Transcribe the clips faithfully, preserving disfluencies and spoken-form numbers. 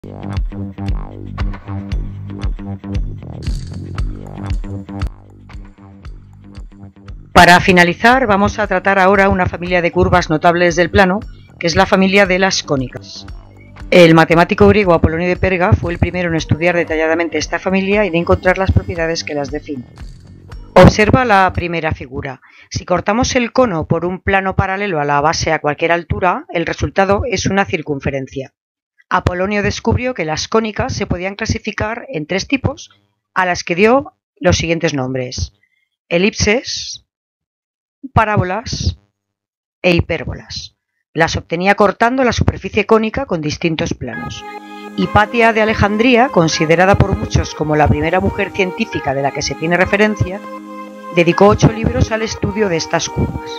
Para finalizar, vamos a tratar ahora una familia de curvas notables del plano, que es la familia de las cónicas. El matemático griego Apolonio de Perga fue el primero en estudiar detalladamente esta familia y de encontrar las propiedades que las definen. Observa la primera figura. Si cortamos el cono por un plano paralelo a la base a cualquier altura, el resultado es una circunferencia. Apolonio descubrió que las cónicas se podían clasificar en tres tipos, a las que dio los siguientes nombres: elipses, parábolas e hipérbolas. Las obtenía cortando la superficie cónica con distintos planos. Hipatia de Alejandría, considerada por muchos como la primera mujer científica de la que se tiene referencia, dedicó ocho libros al estudio de estas curvas.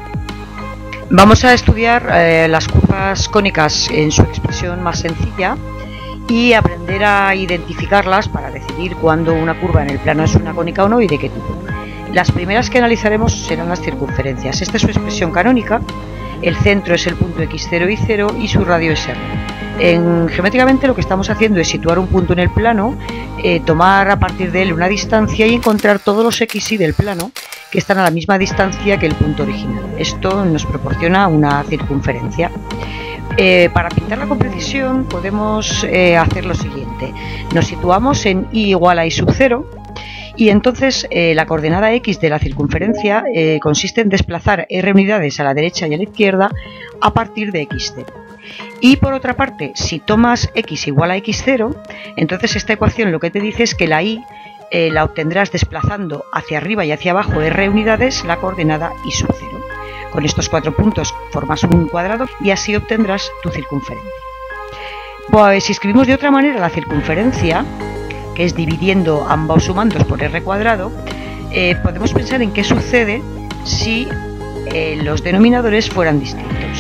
Vamos a estudiar eh, las curvas cónicas en su expresión más sencilla y aprender a identificarlas para decidir cuándo una curva en el plano es una cónica o no y de qué tipo. Las primeras que analizaremos serán las circunferencias. Esta es su expresión canónica. El centro es el punto equis cero y cero y su radio es r. En, geométricamente lo que estamos haciendo es situar un punto en el plano, eh, tomar a partir de él una distancia y encontrar todos los x y del plano que están a la misma distancia que el punto original. Esto nos proporciona una circunferencia. Eh, para pintarla con precisión podemos eh, hacer lo siguiente. Nos situamos en y igual a y sub cero. Y entonces eh, la coordenada x de la circunferencia eh, consiste en desplazar r unidades a la derecha y a la izquierda a partir de equis cero. Y por otra parte, si tomas x igual a equis cero, entonces esta ecuación lo que te dice es que la y eh, la obtendrás desplazando hacia arriba y hacia abajo r unidades la coordenada y sub cero. Con estos cuatro puntos formas un cuadrado y así obtendrás tu circunferencia. Pues si escribimos de otra manera la circunferencia, que es dividiendo ambos sumandos por r cuadrado, eh, podemos pensar en qué sucede si eh, los denominadores fueran distintos.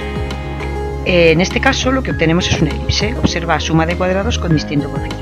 Eh, en este caso lo que obtenemos es una elipse. Observa suma de cuadrados con distinto coeficiente.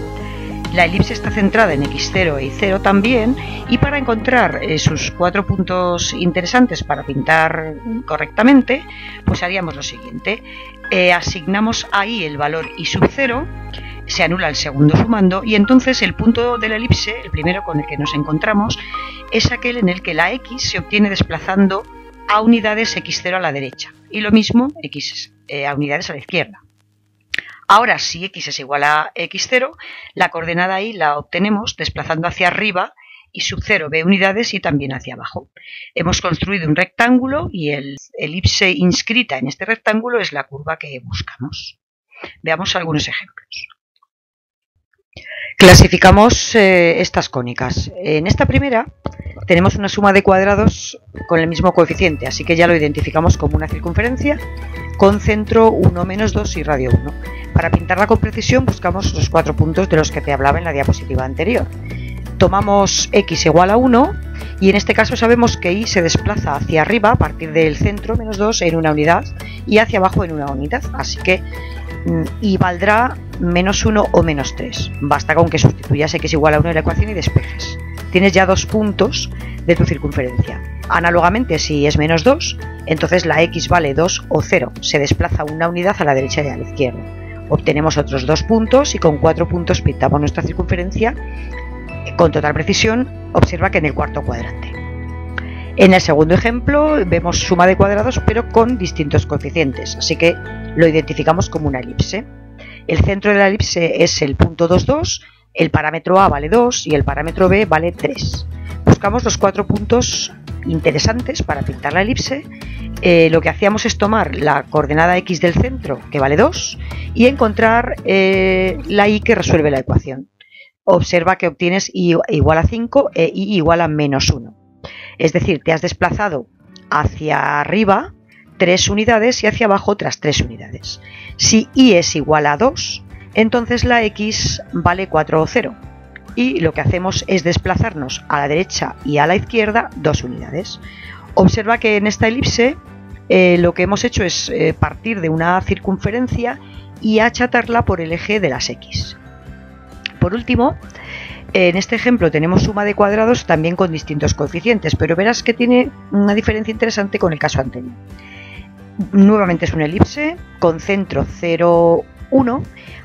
La elipse está centrada en equis cero e y cero también, y para encontrar eh, sus cuatro puntos interesantes para pintar correctamente, pues haríamos lo siguiente. Eh, asignamos a y el valor y sub cero, se anula el segundo sumando y entonces el punto de la elipse, el primero con el que nos encontramos, es aquel en el que la x se obtiene desplazando a unidades equis cero a la derecha y lo mismo x eh, a unidades a la izquierda. Ahora, si x es igual a equis cero, la coordenada y la obtenemos desplazando hacia arriba y sub cero b unidades y también hacia abajo. Hemos construido un rectángulo y el elipse inscrita en este rectángulo es la curva que buscamos. Veamos algunos ejemplos. Clasificamos eh, estas cónicas. En esta primera tenemos una suma de cuadrados con el mismo coeficiente, así que ya lo identificamos como una circunferencia con centro uno menos dos y radio uno. Para pintarla con precisión buscamos los cuatro puntos de los que te hablaba en la diapositiva anterior. Tomamos x igual a uno y en este caso sabemos que y se desplaza hacia arriba a partir del centro menos dos en una unidad y hacia abajo en una unidad, así que y valdrá menos uno o menos tres. Basta con que sustituyas x igual a uno en la ecuación y despejes. Tienes ya dos puntos de tu circunferencia. Análogamente, si es menos dos, entonces la x vale dos o cero. Se desplaza una unidad a la derecha y a la izquierda. Obtenemos otros dos puntos y con cuatro puntos pintamos nuestra circunferencia con total precisión. Observa que en el cuarto cuadrante. En el segundo ejemplo vemos suma de cuadrados pero con distintos coeficientes, así que lo identificamos como una elipse. El centro de la elipse es el punto dos, dos, el parámetro A vale dos y el parámetro B vale tres. Buscamos los cuatro puntos interesantes para pintar la elipse. Eh, lo que hacíamos es tomar la coordenada x del centro, que vale dos, y encontrar eh, la y que resuelve la ecuación. Observa que obtienes y igual a cinco e y igual a menos uno. Es decir, te has desplazado hacia arriba tres unidades y hacia abajo otras tres unidades. Si y es igual a dos, entonces la x vale cuatro o cero. Y lo que hacemos es desplazarnos a la derecha y a la izquierda dos unidades. Observa que en esta elipse eh, lo que hemos hecho es eh, partir de una circunferencia y achatarla por el eje de las x. Por último, en este ejemplo tenemos suma de cuadrados también con distintos coeficientes, pero verás que tiene una diferencia interesante con el caso anterior. Nuevamente es una elipse con centro cero, uno,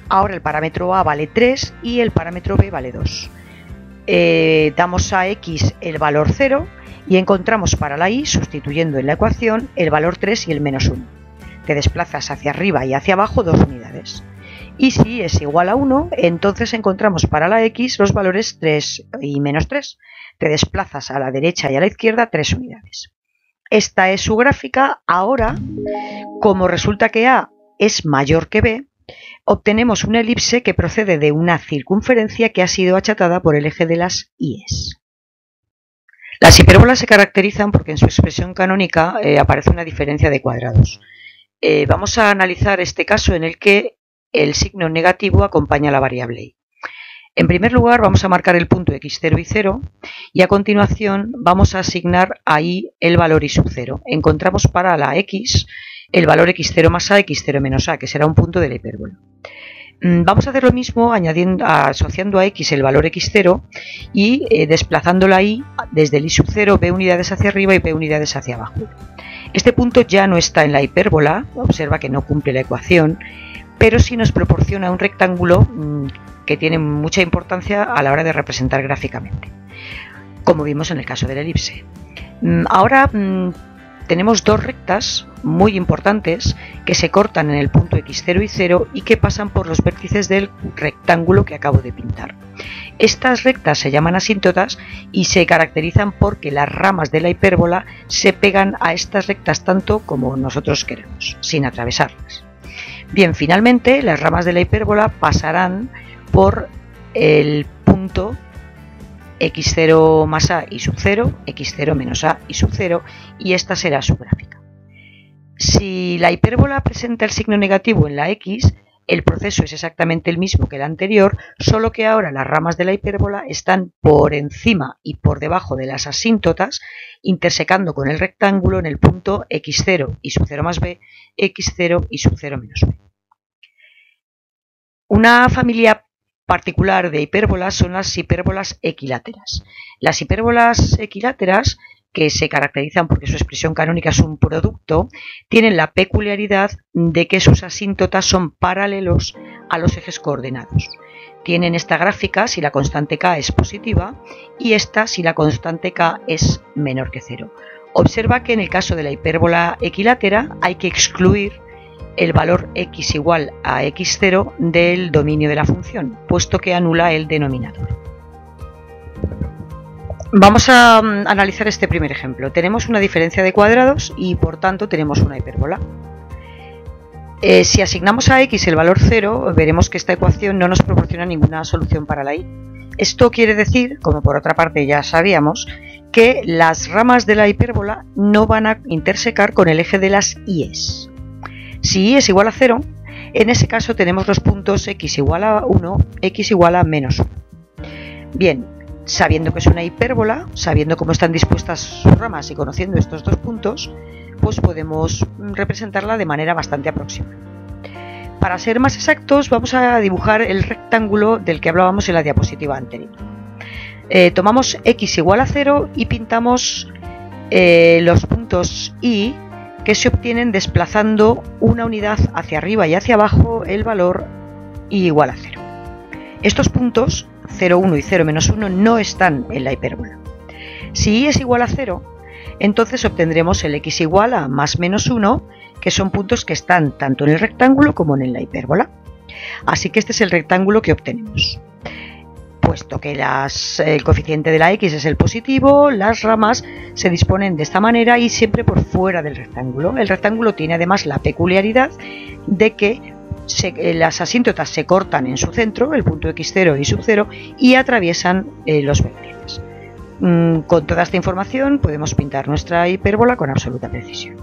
Ahora el parámetro A vale tres y el parámetro B vale dos. Eh, damos a X el valor cero y encontramos para la Y, sustituyendo en la ecuación, el valor tres y el menos uno. Te desplazas hacia arriba y hacia abajo dos unidades. Y si es igual a uno, entonces encontramos para la X los valores tres y menos tres. Te desplazas a la derecha y a la izquierda tres unidades. Esta es su gráfica. Ahora, como resulta que A es mayor que B, obtenemos una elipse que procede de una circunferencia que ha sido achatada por el eje de las I's. Las hipérbolas se caracterizan porque en su expresión canónica eh, aparece una diferencia de cuadrados. Eh, vamos a analizar este caso en el que el signo negativo acompaña a la variable y. En primer lugar vamos a marcar el punto x cero y cero y a continuación vamos a asignar a y el valor y sub cero. Encontramos para la x el valor x cero más a, x cero menos a, que será un punto de la hipérbola. Vamos a hacer lo mismo añadiendo, asociando a x el valor x cero y eh, desplazando la y desde el y sub cero, b unidades hacia arriba y p unidades hacia abajo. Este punto ya no está en la hipérbola, observa que no cumple la ecuación, pero sí nos proporciona un rectángulo mmm, que tiene mucha importancia a la hora de representar gráficamente, como vimos en el caso de la elipse. Ahora mmm, tenemos dos rectas muy importantes que se cortan en el punto x cero y cero y que pasan por los vértices del rectángulo que acabo de pintar. Estas rectas se llaman asíntotas y se caracterizan porque las ramas de la hipérbola se pegan a estas rectas tanto como nosotros queremos, sin atravesarlas. Bien, finalmente las ramas de la hipérbola pasarán por el punto x cero más a y sub cero, x cero menos a y sub cero, y esta será su gráfica. Si la hipérbola presenta el signo negativo en la x, el proceso es exactamente el mismo que el anterior, solo que ahora las ramas de la hipérbola están por encima y por debajo de las asíntotas, intersecando con el rectángulo en el punto x cero y sub cero más b, x cero y sub cero menos b. Una familia particular de hipérbolas son las hipérbolas equiláteras. Las hipérbolas equiláteras, que se caracterizan porque su expresión canónica es un producto, tienen la peculiaridad de que sus asíntotas son paralelos a los ejes coordenados. Tienen esta gráfica si la constante k es positiva y esta si la constante k es menor que cero. Observa que en el caso de la hipérbola equilátera hay que excluir el valor x igual a x cero del dominio de la función, puesto que anula el denominador. Vamos a analizar este primer ejemplo. Tenemos una diferencia de cuadrados y por tanto tenemos una hipérbola. Eh, si asignamos a x el valor cero, veremos que esta ecuación no nos proporciona ninguna solución para la y. Esto quiere decir, como por otra parte ya sabíamos, que las ramas de la hipérbola no van a intersecar con el eje de las I's. Si y es igual a cero, en ese caso tenemos los puntos x igual a uno, x igual a menos uno. Bien, sabiendo que es una hipérbola, sabiendo cómo están dispuestas sus ramas y conociendo estos dos puntos, pues podemos representarla de manera bastante aproximada. Para ser más exactos, vamos a dibujar el rectángulo del que hablábamos en la diapositiva anterior. Eh, tomamos x igual a cero y pintamos eh, los puntos y que se obtienen desplazando una unidad hacia arriba y hacia abajo el valor y igual a cero. Estos puntos, cero, uno y cero menos uno, no están en la hipérbola. Si y es igual a cero, entonces obtendremos el x igual a más menos uno, que son puntos que están tanto en el rectángulo como en la hipérbola. Así que este es el rectángulo que obtenemos. Puesto que las, el coeficiente de la x es el positivo, las ramas se disponen de esta manera y siempre por fuera del rectángulo. El rectángulo tiene además la peculiaridad de que se, las asíntotas se cortan en su centro, el punto x cero y sub cero, y atraviesan eh, los vértices. Mm, con toda esta información podemos pintar nuestra hipérbola con absoluta precisión.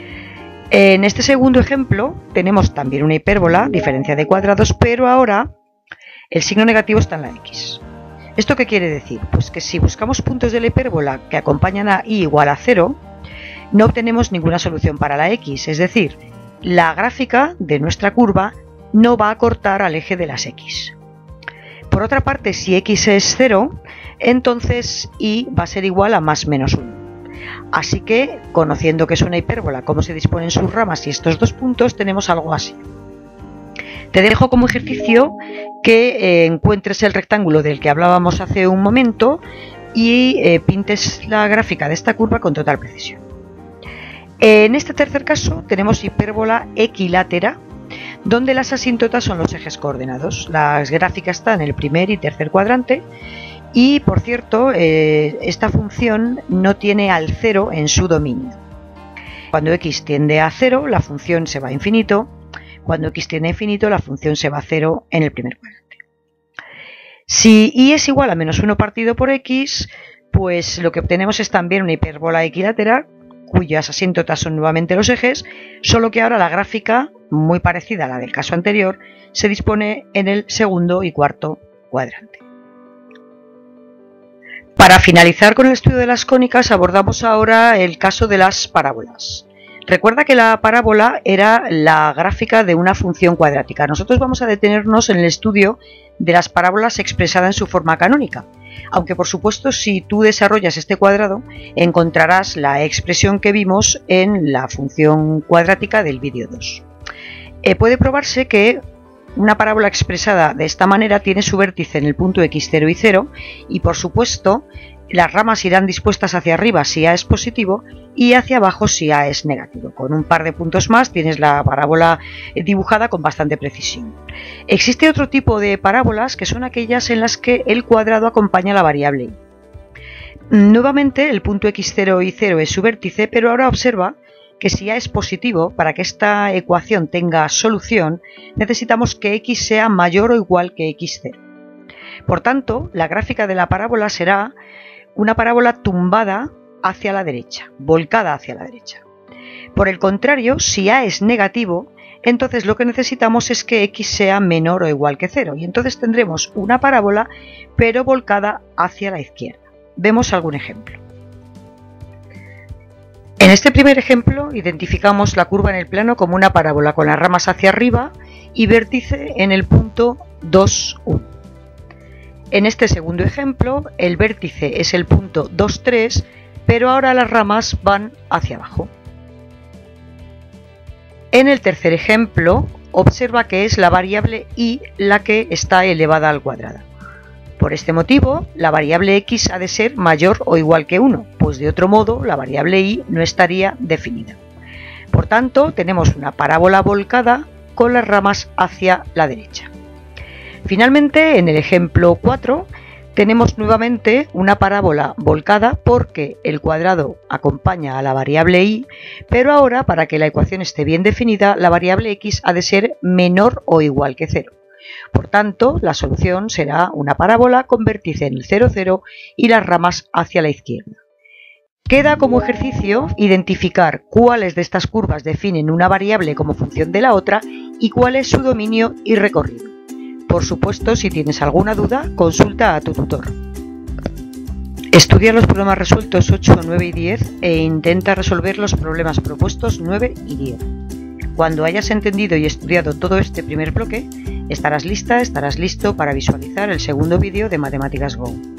En este segundo ejemplo tenemos también una hipérbola, diferencia de cuadrados, pero ahora el signo negativo está en la x. ¿Esto qué quiere decir? Pues que si buscamos puntos de la hipérbola que acompañan a y igual a cero, no obtenemos ninguna solución para la x, es decir, la gráfica de nuestra curva no va a cortar al eje de las x. Por otra parte, si x es cero, entonces y va a ser igual a más menos uno. Así que, conociendo que es una hipérbola, cómo se disponen sus ramas y estos dos puntos, tenemos algo así. Te dejo como ejercicio que eh, encuentres el rectángulo del que hablábamos hace un momento y eh, pintes la gráfica de esta curva con total precisión. En este tercer caso tenemos hipérbola equilátera, donde las asíntotas son los ejes coordenados. La gráfica está en el primer y tercer cuadrante y, por cierto, eh, esta función no tiene al cero en su dominio. Cuando x tiende a cero, la función se va a infinito. Cuando x tiende a infinito, la función se va a cero en el primer cuadrante. Si y es igual a menos uno partido por x, pues lo que obtenemos es también una hipérbola equilátera, cuyas asíntotas son nuevamente los ejes, solo que ahora la gráfica, muy parecida a la del caso anterior, se dispone en el segundo y cuarto cuadrante. Para finalizar con el estudio de las cónicas, abordamos ahora el caso de las parábolas. Recuerda que la parábola era la gráfica de una función cuadrática. Nosotros vamos a detenernos en el estudio de las parábolas expresadas en su forma canónica. Aunque por supuesto, si tú desarrollas este cuadrado, encontrarás la expresión que vimos en la función cuadrática del vídeo dos. Eh, puede probarse que una parábola expresada de esta manera tiene su vértice en el punto x cero y cero y por supuesto las ramas irán dispuestas hacia arriba si A es positivo y hacia abajo si A es negativo. Con un par de puntos más tienes la parábola dibujada con bastante precisión. Existe otro tipo de parábolas que son aquellas en las que el cuadrado acompaña la variable y. Nuevamente el punto x cero y cero es su vértice, pero ahora observa que si A es positivo, para que esta ecuación tenga solución, necesitamos que x sea mayor o igual que x cero. Por tanto, la gráfica de la parábola será una parábola tumbada hacia la derecha, volcada hacia la derecha. Por el contrario, si A es negativo, entonces lo que necesitamos es que x sea menor o igual que cero, y entonces tendremos una parábola pero volcada hacia la izquierda. Vemos algún ejemplo. En este primer ejemplo identificamos la curva en el plano como una parábola con las ramas hacia arriba y vértice en el punto dos, uno. En este segundo ejemplo el vértice es el punto dos, tres, pero ahora las ramas van hacia abajo. En el tercer ejemplo observa que es la variable y la que está elevada al cuadrado. Por este motivo, la variable x ha de ser mayor o igual que uno, pues de otro modo la variable y no estaría definida. Por tanto, tenemos una parábola volcada con las ramas hacia la derecha. Finalmente, en el ejemplo cuatro, tenemos nuevamente una parábola volcada porque el cuadrado acompaña a la variable y, pero ahora, para que la ecuación esté bien definida, la variable x ha de ser menor o igual que cero. Por tanto, la solución será una parábola con vértice en el cero, cero y las ramas hacia la izquierda. Queda como ejercicio identificar cuáles de estas curvas definen una variable como función de la otra y cuál es su dominio y recorrido. Por supuesto, si tienes alguna duda, consulta a tu tutor. Estudia los problemas resueltos ocho, nueve y diez e intenta resolver los problemas propuestos nueve y diez. Cuando hayas entendido y estudiado todo este primer bloque, estarás lista, estarás listo para visualizar el segundo vídeo de Matemáticas Go.